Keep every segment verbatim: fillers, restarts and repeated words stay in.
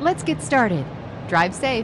Let's get started. Drive safe.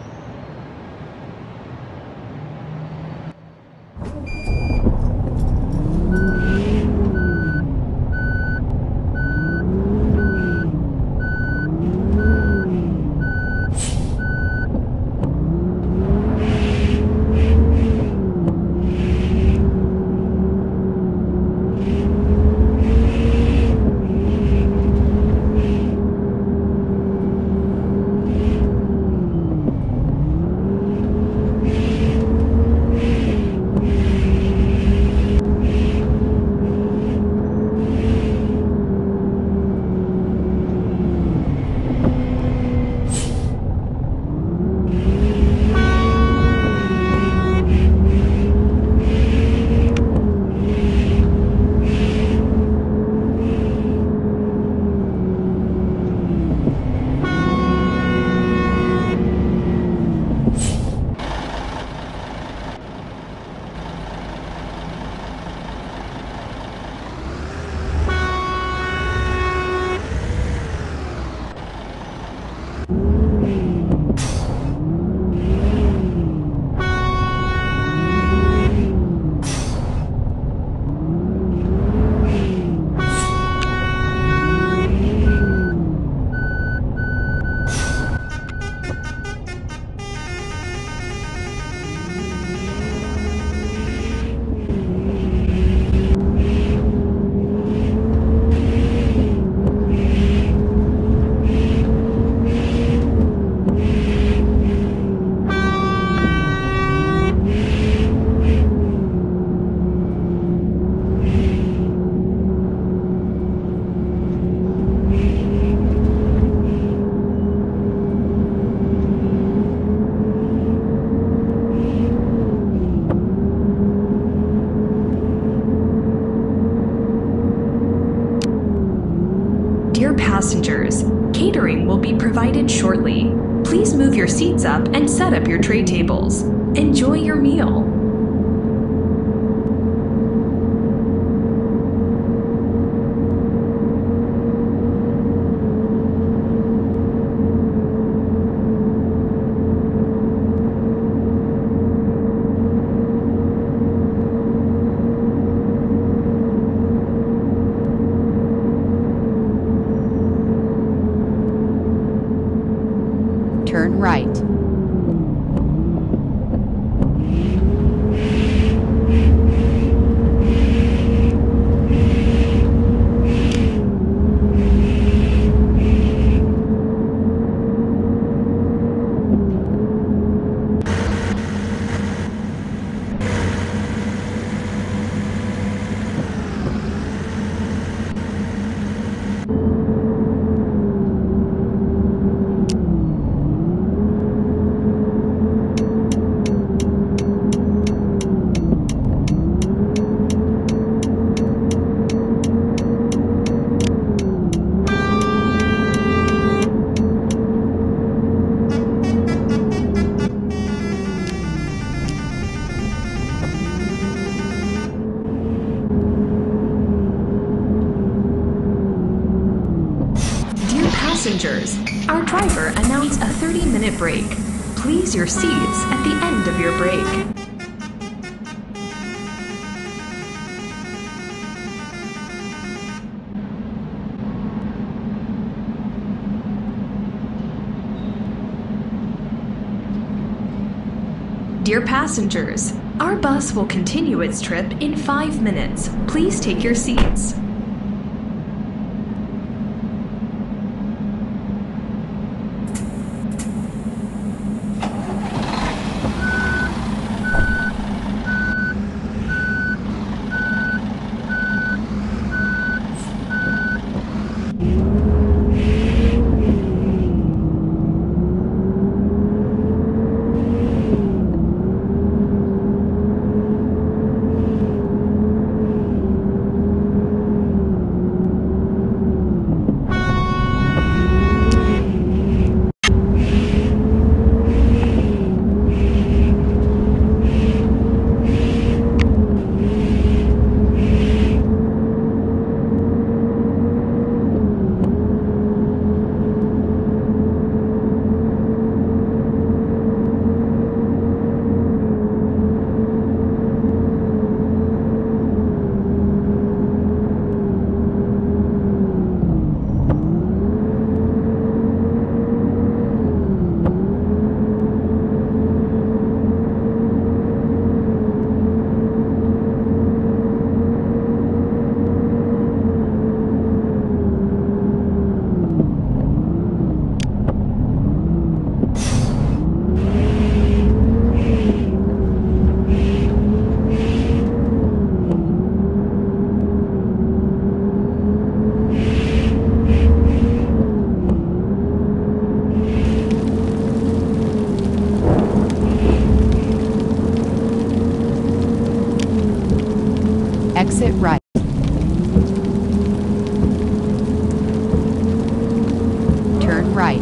Dear passengers, catering will be provided shortly. Please move your seats up and set up your tray tables. Enjoy your meal. Turn right. Passengers, our driver announced a thirty minute break. Please your seats at the end of your break. Dear passengers, our bus will continue its trip in five minutes. Please take your seats. Turn right.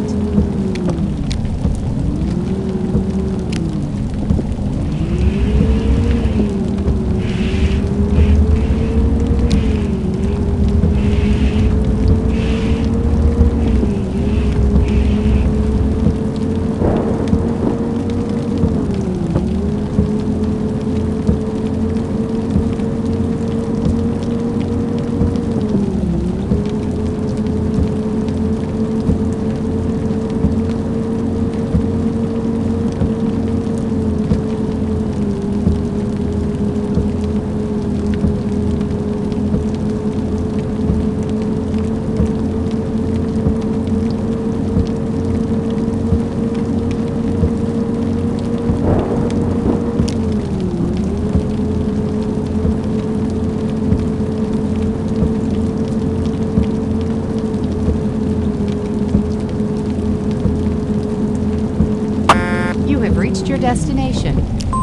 You have reached your destination.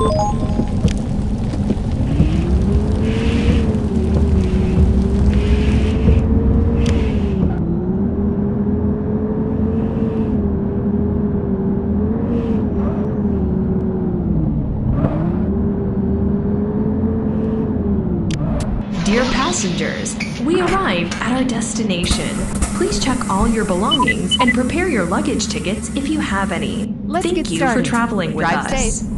Dear passengers, we arrived at our destination. Please check all your belongings and prepare your luggage tickets if you have any. Let's Thank get you started. for traveling with Drive us. safe.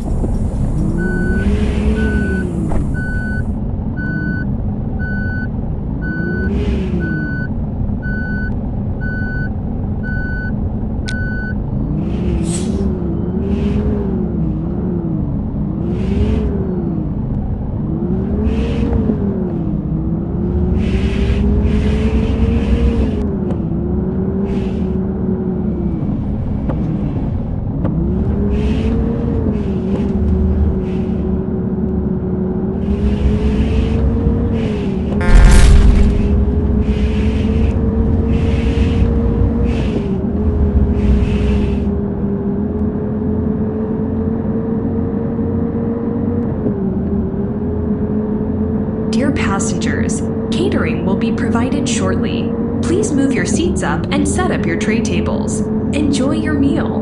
Dear passengers, catering will be provided shortly. Please move your seats up and set up your tray tables. Enjoy your meal.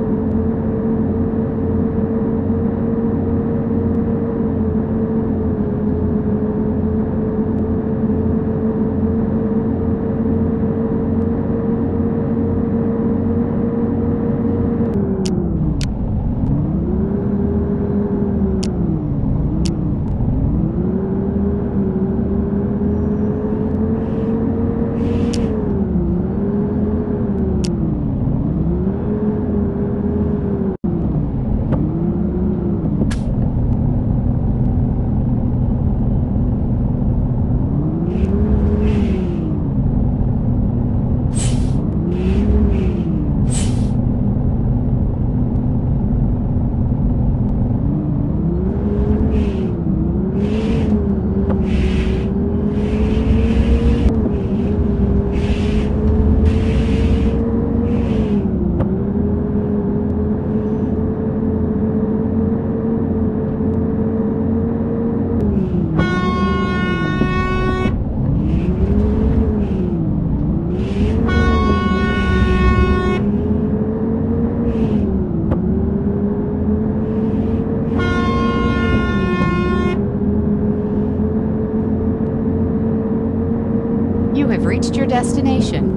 You have reached your destination.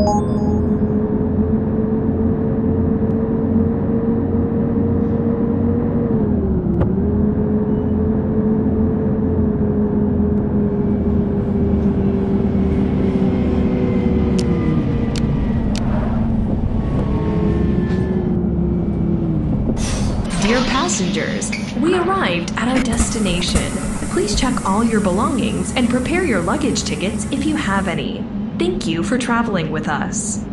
Dear passengers, we arrived at our destination. Please check all your belongings and prepare your luggage tickets if you have any. Thank you for traveling with us.